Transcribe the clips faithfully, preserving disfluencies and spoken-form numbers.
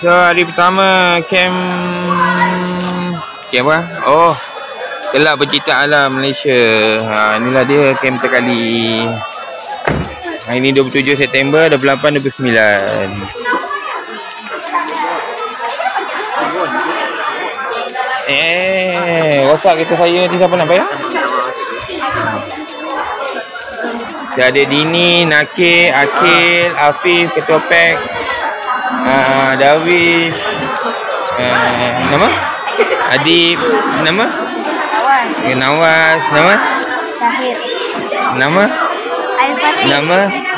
So hari pertama camp camp apa? Oh, Kelab Bercipta Alam Malaysia. Ha, inilah dia camp terkali. Hari ni dua puluh tujuh September, dua puluh lapan, dua puluh sembilan. Eh, WhatsApp kita saya nanti siapa nak bayar? Kita ada Dini, Nakir, Akil, Afif, Ketua Pack, uh, Darwish, uh, nama? Adib, nama? Nawas. Nawas, nama? Syahir. Nama? Al-Fatih. Nama?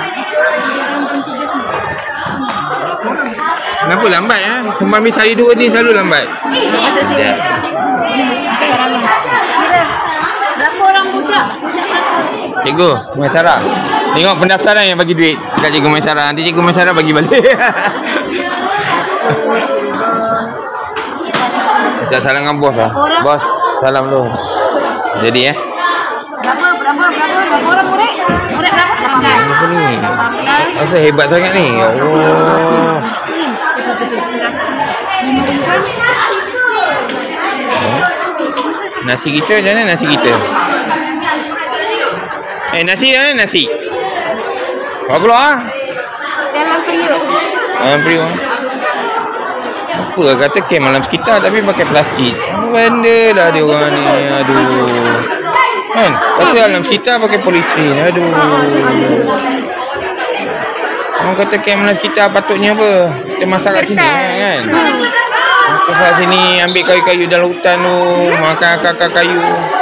Kenapa lambat ya? Sembang Miss hari dua ni selalu lambat. Masuk sini. Sekarang ni. Kira berapa orang budak? Cikgu, Maisara. Tengok pendaftaran yang bagi duit dekat Cikgu Maisara. Nanti Cikgu Maisara bagi balik. Kita salam dengan bos lah. Bos, salam dulu. Jadi eh. Berapa, berapa, berapa, berapa orang murid? Murid berapa? lapan belas. Apa ni? Masa hebat sangat ni. Ya Allah. Nasi kita macam mana nasi kita? Eh nasi mana nasi? Berapa keluar ah? Dalam periuk. Dalam periuk. Apa lah kata camp malam sekitar tapi pakai plastik. Apa benda lah dia orang ni. Aduh. Kan? Kata dalam sekitar pakai polisi. Aduh. Orang kata camp malam sekitar patutnya apa? Kita masak kat sini kan? Masak sini ambil kayu-kayu dalam hutan tu. Makan akar-akar kayu.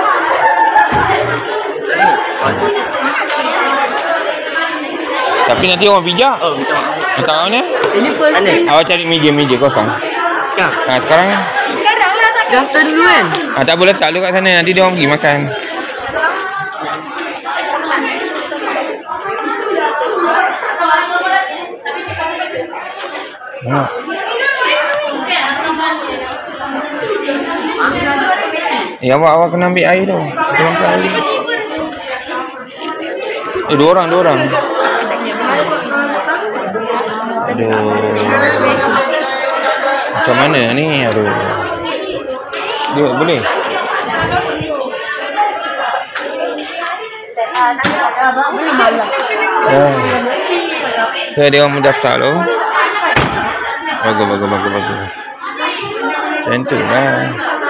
Tapi nanti orang pijak. Oh, minta maaf. Minta maaf ni? Ini pun mana? Awak cari meja-meja kosong. Sekarang? Ha, sekarang Sekarang lah tak. Daftar dulu kan? ha, tak boleh letak dulu kat sana. Nanti dia orang pergi makan. Ha. Eh, awak, awak kena ambil air tu. Kena ambil air. Eh, dua orang, dua orang. Aduh. Macam mana ni? Aduh. Dia boleh? Ah. So, dia orang mendaftar tu. Bagus, bagus, bagus, bagus. Macam tu lah.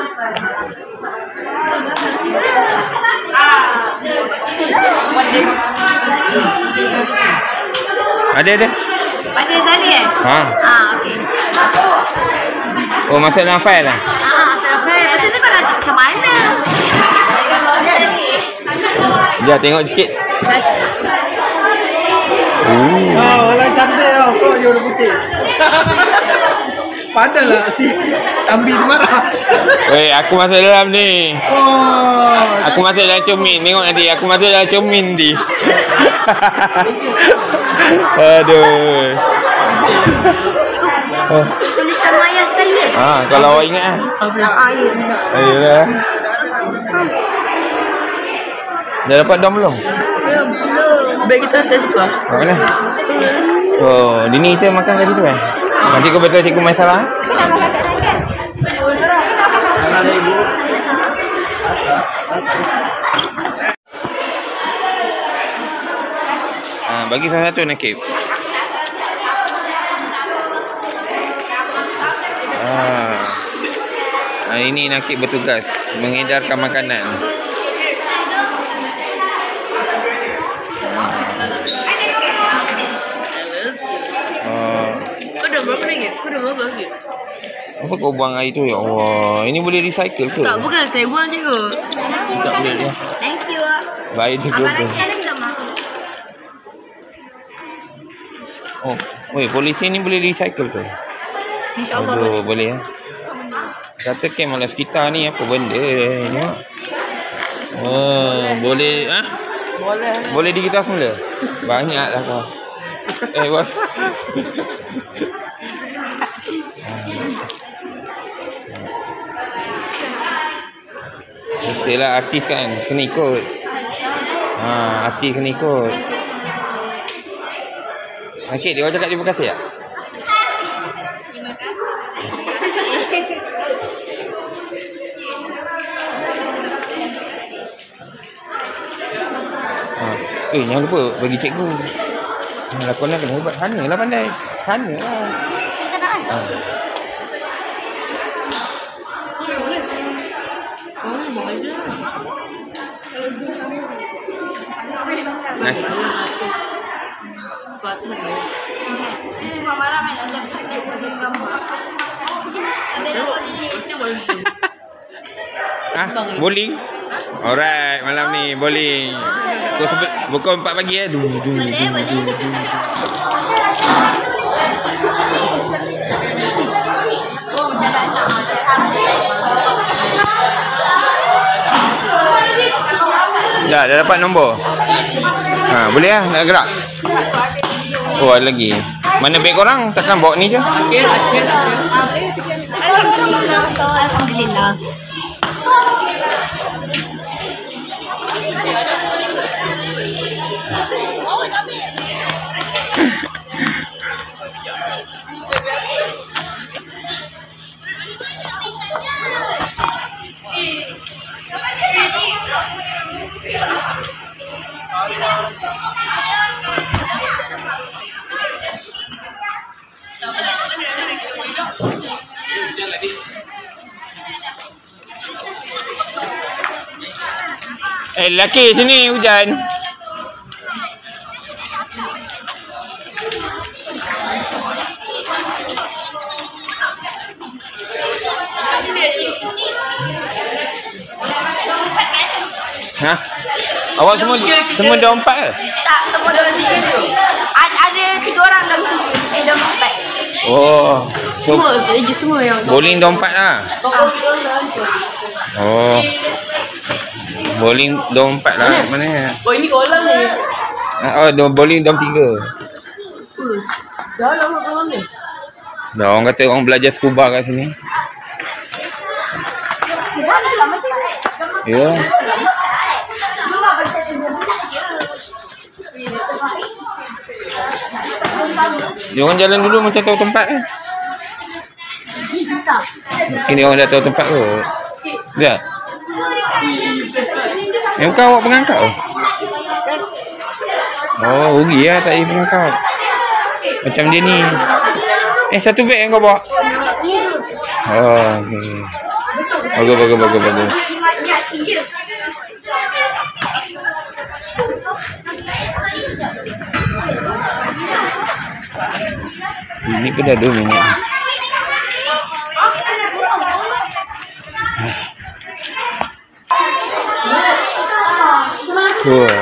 Ada, ada. Pada tadi eh? Ha. Ah, okey. Oh, masuk dalam file lah. Ah, sampai. Lepas tu kau nak macam mana? Sekejap, tengok sikit. Oh. Oh, orang cantik tau. Kau je warna putih. Padahal lah si Tambi tu marah. Weh, aku masuk dalam ni. Oh. Aku masuk dalam cermin. Tengok nanti. Aku masuk dalam cermin nanti. Aduh. Oh. Tulisan Maya sekali eh? Ha, kalau awak ingat ah. Ah, ya. Ayolah. Dah dapat dom belum? Belum, belum. Baik kita tes tu lah. Kat mana? Oh, Dini kita makan kat situ eh? Nanti kau betul Cikgu Maisara. Ha, bagi salah satu Nakib. Ah. Hari ini Nakib bertugas mengedarkan makanan. Ah. Kau dah berapa ringgit? Kau dah berapa ringgit? Apa kau buang air tu? Ya Allah, ini boleh recycle ke? Tak, bukan saya buang cikgu. Tak boleh dia. Thank you. Baik dia global. Oh, weh, polisi ni boleh recycle ke? InsyaAllah. Aduh, boleh ya. Kata camp malam sekitar ni apa benda ni? Oh, boleh ah? Boleh. Boleh digital semula? Banyaklah kau. Eh, bos. Mestilah artis kan kena ikut. Ha, artis kena ikut. Okey, dia orang cakap terima kasih tak? Ha. Eh, jangan lupa bagi cikgu. Lakonan kena hebat. Sana lah pandai. Sana lah. Kita nak kan? Ha. Oh, boleh. Nah. Ah, bowling. Alright, malam ni bowling. Pukul pukul empat pagi eh. Du du du du. Dah, dah dapat nombor. Ha, boleh lah nak gerak. Oh, ada lagi. Mana beg korang? Takkan bawa ni je? Okey, okey. Alhamdulillah. Eh, lelaki sini hujan. Ha? Awak semua semua dah empat ke? Tak, semua dalam tiga tu. Ada, ada tiga orang dalam tiga. Eh, dalam empat. Oh. So, Semua, saya semua yang bowling dah empat lah. Oh. Bowling dah empat lah. Mana? Oh, ini kolam ni. Oh, dah bowling dah tiga. Dah lama kolam ni. Dah orang kata orang belajar scuba kat sini. Ya. Dia orang jalan dulu macam tahu tempat ke? Ini orang dah tahu tempat ke? Ya. Yang kau awak pengangkat ke? Oh, rugi lah tak ada pengangkat. Macam dia ni. Eh, satu beg yang kau bawa? Oh, okey. Bagus, bagus, bagus, bagus. Ini pun dah dua minit. Wah.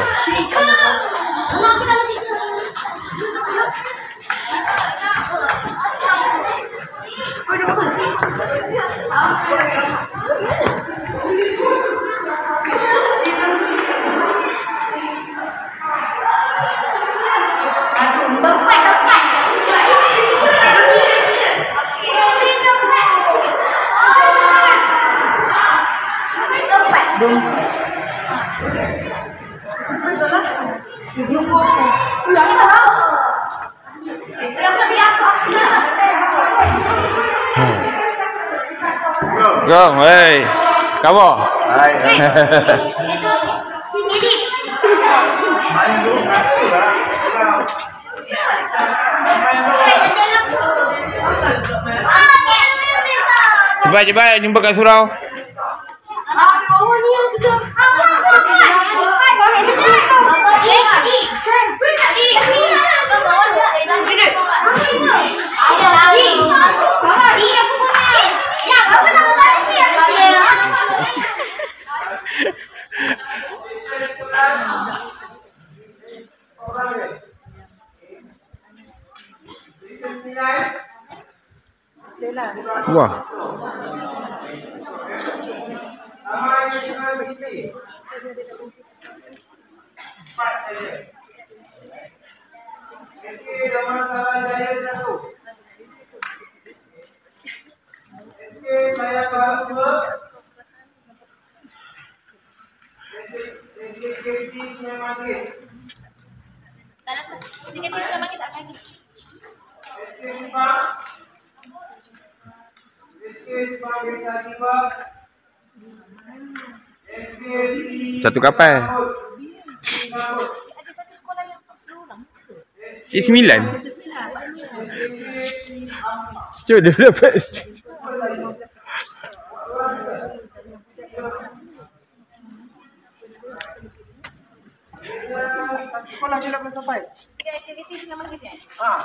Go, hey. Kamu? Hai. Cepat cepat jumpa kat surau. Wah. Satu kapal. Si sembilan. Cuba dia dapat. Sekolah dia dapat sampai. Aktiviti dengan bagus ya? Ah.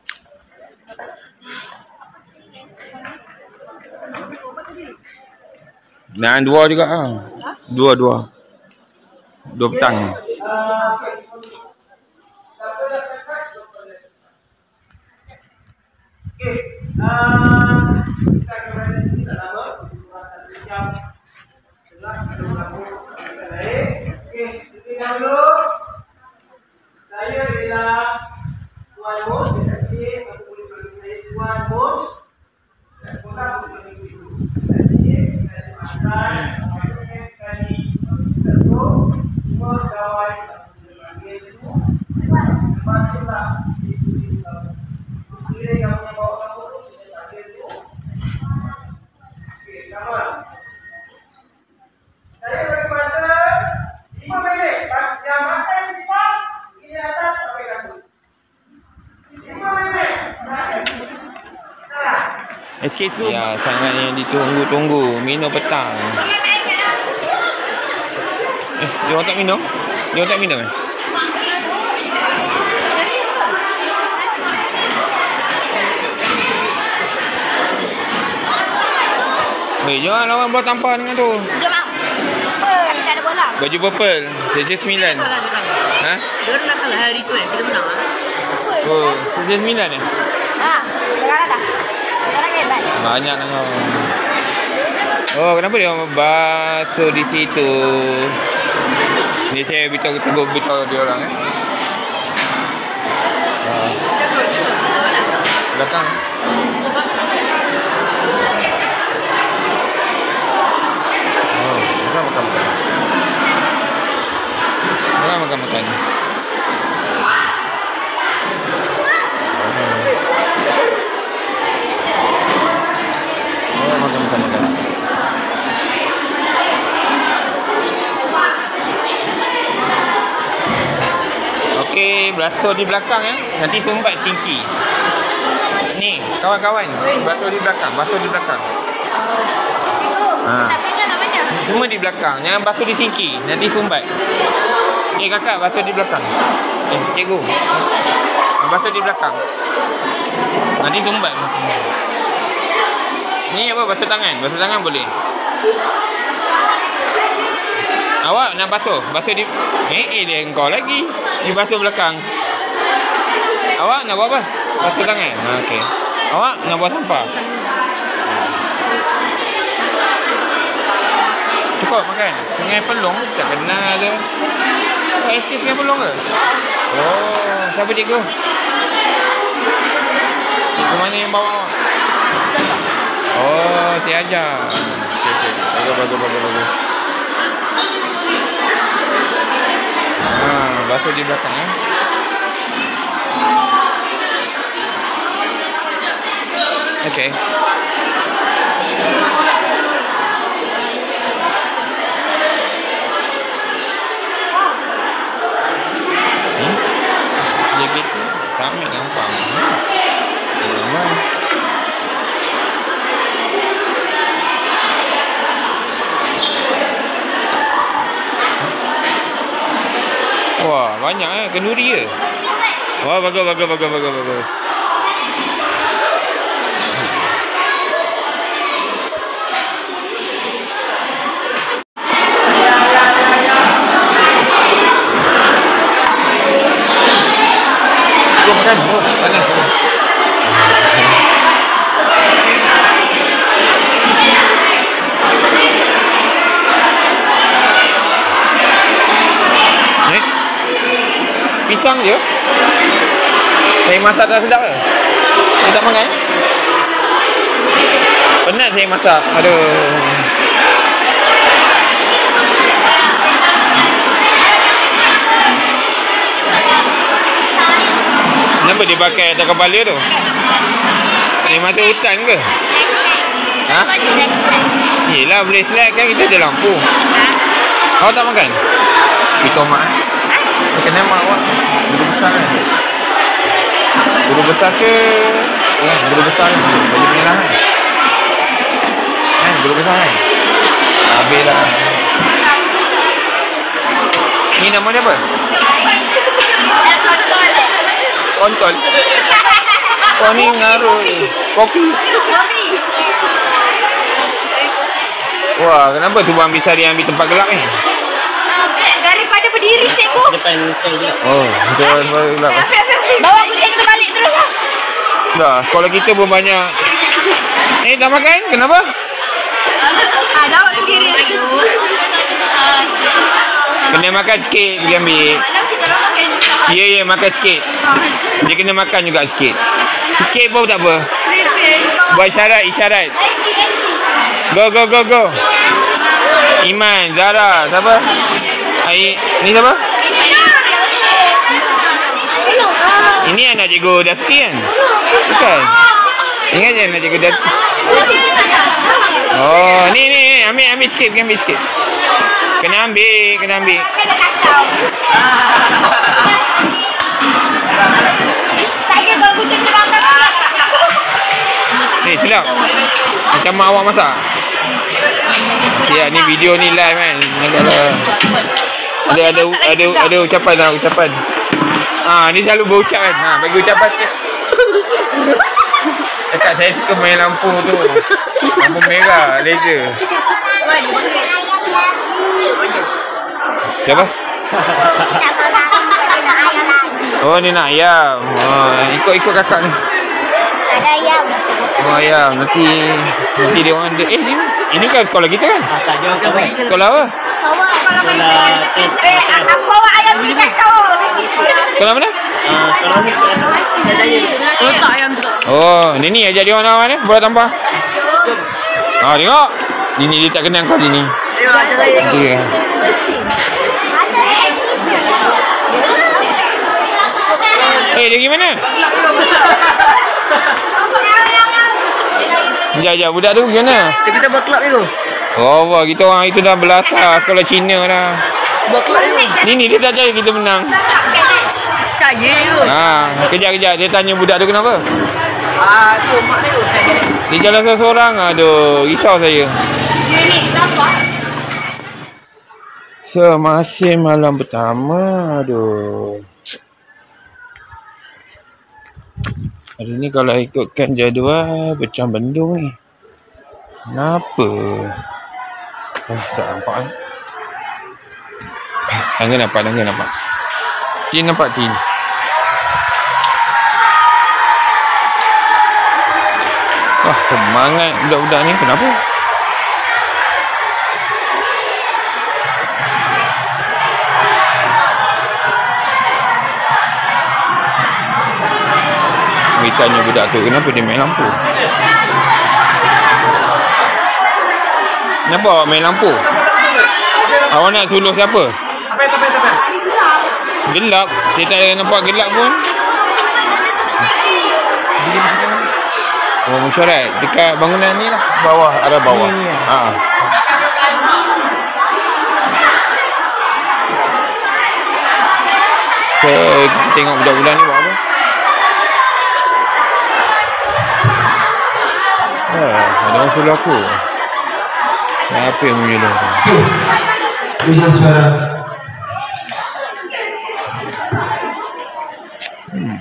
Dan dua juga ah. Dua dua. Dua petang. Okey. Ah, kita akan berada di sini tak lama. Jam sebelas kita berlaku. Okey, terlebih dahulu saya ialah Tuan Mus, saksi atau boleh panggil saya Tuan Mus. Saya sekolah untuk minggu itu. Jadi, saya termasukkan maksudnya kali satu semua kawan yang panggil itu masuklah di sini. Kira yang punya bawa kamu tu, saya panggil itu. Okey, kawan. Saya bagi masa lima minit. Yang makan simpan, ini atas pakai kasut. lima minit. Escape room. Ya, sangatnya ditunggu-tunggu. Minum petang. Eh, dia orang tak minum? Dia orang tak minum eh? Weh, jangan lawan bola tampar dengan tu. Jom ah. Tapi tak ada bola. Baju purple. Saja sembilan. Kalah dia orang. Ha? Dia orang dah kalah hari tu eh. Kita menang ah. Oh, saja sembilan eh? Ha, dah dah. Sekarang hebat. Banyak kan kau. Oh, kenapa dia orang basuh di situ? Ni saya beritahu tegur beritahu dia orang eh. Ah. Belakang. Oh, makan makan makan. Makan makan makan. Oh, makan makan makan. Okey, basuh di belakang eh. Nanti sumbat tinggi. Ni, kawan-kawan, basuh di belakang, basuh di belakang. Cikgu, Ha. tak pegang kat mana? Semua di belakang. Jangan basuh di singki. Nanti sumbat. Eh, kakak, basuh di belakang. Eh, cikgu. Basuh di belakang. Nanti sumbat. Ni apa? Basuh tangan. Basuh tangan boleh. Awak nak basuh? Basuh di... Eh, eh dia engkau lagi. Dia basuh belakang. Awak nak buat apa? Basuh tangan. Ha, okey. Awak nak buat sampah? Cukup makan. Sungai Pelong tak kenal ke? Oh, S K Sungai Pelong ke? Oh, siapa cikgu? Cikgu mana yang bawa awak? Oh, Cik Ajar. Okey, okey. Bagus, bagus, bagus, bagus. Ha, basuh di belakang eh. Okey. Hmm? Dia gitu. Kami nampak. Hmm. Wah, banyak eh. Kenduri ke? Wah, bagus, bagus, bagus, bagus, bagus. Oh, makan. Oh, panas. Eh? Pisang je. Saya masak tak sedap ke? Saya tak makan. Penat saya masak. Aduh. Kenapa dia pakai atas kepala tu? Dia masuk hutan ke? Ha? Ha? Yelah boleh select kan kita ada lampu. Awak tak makan? Kita mak. Kena mak awak. Guru besar kan? Guru besar ke? Kan guru besar kan? Baju merah kan? Kan guru besar kan? Habis lah. Ni nama dia apa? Kontol. Kau ni ngaruh kopi. Wah, kenapa tu ambil sari ambil tempat gelap ni? Daripada berdiri sekku. Depan gelap. Oh, tempat gelap. Bawa kucing kita balik terus. Dah, sekolah kita pun banyak. Eh, tak makan? Kenapa? Ah, jawab sendiri. Kena makan sikit, dia ambil. Ya, ya, makan sikit. Dia kena makan juga sikit. Sikit pun tak apa. Buat isyarat, isyarat. Go, go, go, go. Iman, Zara, siapa? Ai, ni siapa? Ini anak cikgu Dusty kan? Bukan? Ingat je anak cikgu Dusty. Oh, ni, ni, ni. Ambil, ambil sikit, ambil sikit. Kena ambil, kena ambil. Saya kalau kucing terangkan. Eh, sedap. Macam mak awak masak. Ya, ni video ni live kan. Ada ada ada ada ucapan lah, ucapan. Ah, ni selalu berucap kan. Ha, bagi ucapan sikit. Dekat saya suka main lampu tu. Lampu merah, laser. Siapa? Oh, ni nak ayam. Oh, ikut-ikut kakak ni. Ada ayam. Oh, ayam. Nanti nanti dia orang eh ni ini kan sekolah kita kan? Tak jauh ke baik. Sekolah apa? Bawa kalau Sekolah Eh, aku bawa ayam ni kat kau. Sekolah mana? Ah, sekolah ni sekolah Letak ayam tu. Oh, ni ni ajar dia orang awak ni. Bola tambah. Ah, tengok. Ini dia tak kenal kau ni. Tengok ajar saya tengok. Ya. Eh, dia pergi mana? Sekejap, sekejap. Budak tu pergi mana? Cik kita buat kelab ni tu. Oh, wah, kita orang itu dah belasah sekolah Cina dah. Buat kelab ni tu. Ni ni dia tak percaya kita menang. Percaya tu. Ha, kejap kejap dia tanya budak tu kenapa? Ah, tu mak dia tu. Dia jalan seorang-seorang. Aduh, risau saya. Ni kenapa? So, masih malam pertama. Aduh. Hari ni kalau ikutkan jadual pecah bendung ni. Kenapa? Oh, tak nampak kan? Tangga nampak, tangga nampak. Tin nampak, Tin. Wah, semangat budak-budak ni. Kenapa? Mereka tanya budak tu, kenapa dia main lampu? Kenapa awak main lampu? Awak nak suluh siapa? Gelap. Saya tak ada nampak gelap pun. Oh, mesyuarat. Dekat bangunan ni lah. Bawah, arah bawah. Ha. So, kita tengok budak-budak ni buat apa? Ah, ada orang suruh aku. Apa yang menyuruh tu? Dengan suara. Hmm.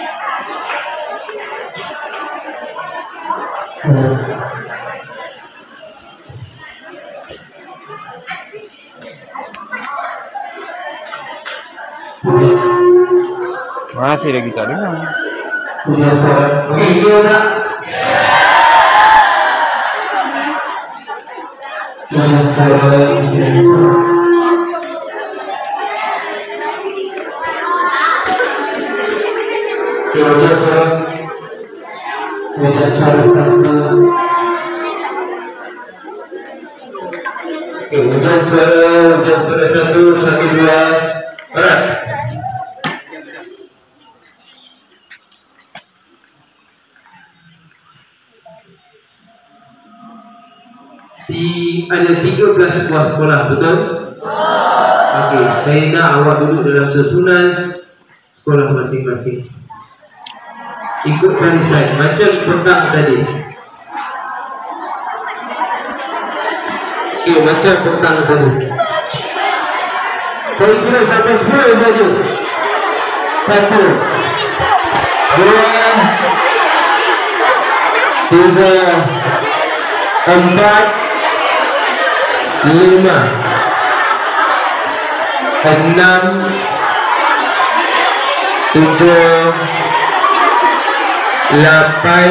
Masih lagi tak dengar. Dengan suara. Okey, itu tak? Dengan suara. Dengan suara. Dengan suara sama. Dengan suara. Dengan suara satu, satu dua. Alright. di, ada tiga belas buah sekolah, betul? Okey, saya nak awak duduk dalam susunan sekolah masing-masing. Ikut barisan macam petang tadi. Okey, macam petang tadi. Saya kira sampai sepuluh baju. Satu, dua, tiga, empat, lima, enam, tujuh, lapan,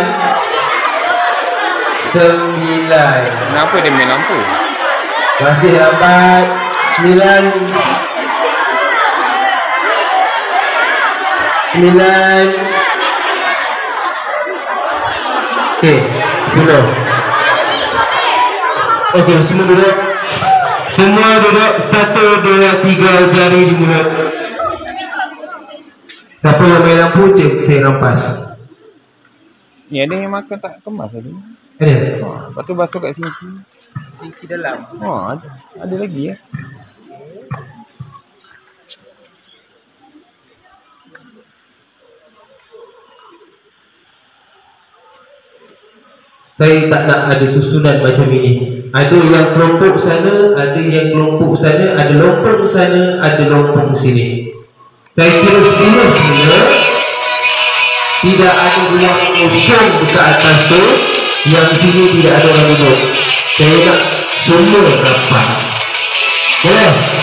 sembilan. Kenapa dia main lampu? Masih lapan, sembilan, sembilan. Okey, sepuluh. Okey, semua duduk. Semua duduk. Satu, dua, tiga jari di mulut. Siapa yang main lampu, cik, saya rampas. Ni ada yang makan tak kemas tadi. Ada? Lepas tu basuh kat sini. Singki dalam. Oh, ada. Ada lagi ya. Saya tak nak ada susunan macam ini. Ada yang kelompok sana, ada yang kelompok sana, ada lompong sana, ada lompong sini. Saya kira semestinya tidak ada ruang kosong dekat atas tu, yang sini tidak ada orang duduk. Saya nak semua rapat. Boleh?